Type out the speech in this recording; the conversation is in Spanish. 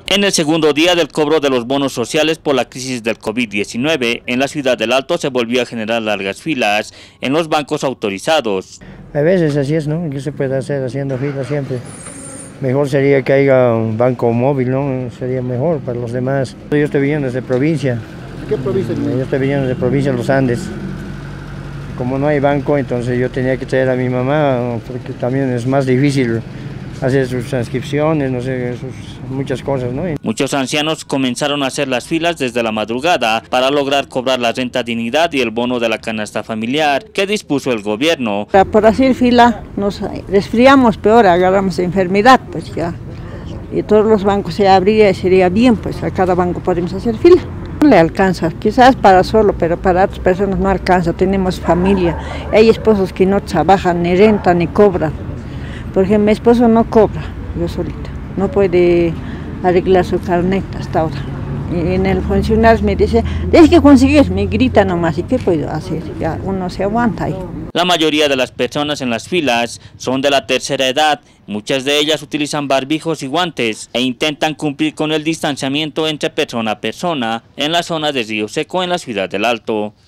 En el segundo día del cobro de los bonos sociales por la crisis del COVID-19, en la ciudad del Alto se volvió a generar largas filas en los bancos autorizados. A veces así es, ¿no? ¿Qué se puede hacer haciendo filas siempre? Mejor sería que haya un banco móvil, ¿no? Sería mejor para los demás. Yo estoy viniendo desde provincia. ¿Qué provincia? Yo estoy viniendo desde provincia de los Andes. Como no hay banco, entonces yo tenía que traer a mi mamá, porque también es más difícil hacer sus transcripciones, no sé, muchas cosas, ¿no? Muchos ancianos comenzaron a hacer las filas desde la madrugada para lograr cobrar la renta dignidad y el bono de la canasta familiar que dispuso el gobierno. Por hacer fila nos resfriamos peor, agarramos enfermedad, pues ya. Y todos los bancos se abriría y sería bien, pues a cada banco podemos hacer fila. No le alcanza, quizás para solo, pero para otras personas no alcanza, tenemos familia. Hay esposos que no trabajan, ni rentan, ni cobran. Por ejemplo, mi esposo no cobra, yo solita, no puede arreglar su carnet hasta ahora. Y en el funcionario me dice, tienes que conseguir, me grita nomás, ¿y qué puedo hacer? Ya uno se aguanta ahí. La mayoría de las personas en las filas son de la tercera edad, muchas de ellas utilizan barbijos y guantes e intentan cumplir con el distanciamiento entre persona a persona en la zona de Río Seco en la ciudad del Alto.